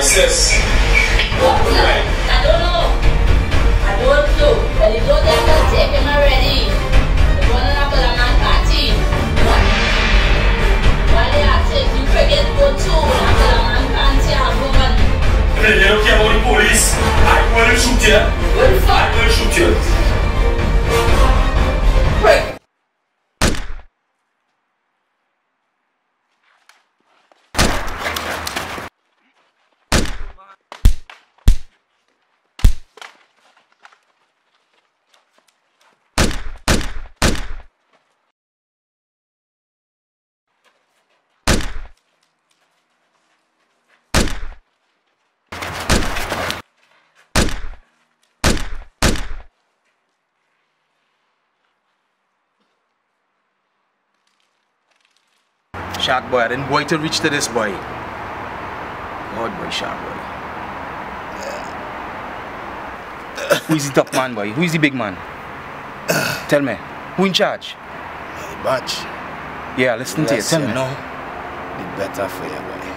sis. Right. I don't know. But you don't have to take him already. You're going to have a man party. Why they are taking you forget to go to a man party and woman? Hey, you don't care about the police. I'm going to shoot you. What the fuck? I'm going to shoot you. Quick. Shark boy, I didn't wait to reach to this boy. God boy, shark boy. Who is the top man boy? Who is the big man? Tell me, who in charge? Batch. Yeah, listen to you, tell me. No, the better for you boy.